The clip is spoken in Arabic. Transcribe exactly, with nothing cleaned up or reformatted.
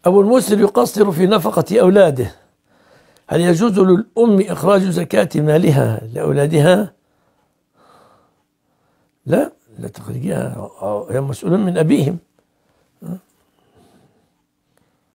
أبو المسر يقصر في نفقة أولاده، هل يجوز للأم إخراج زكاة مالها لأولادها؟ لا، لا تخرجيها، هي مسؤول من أبيهم.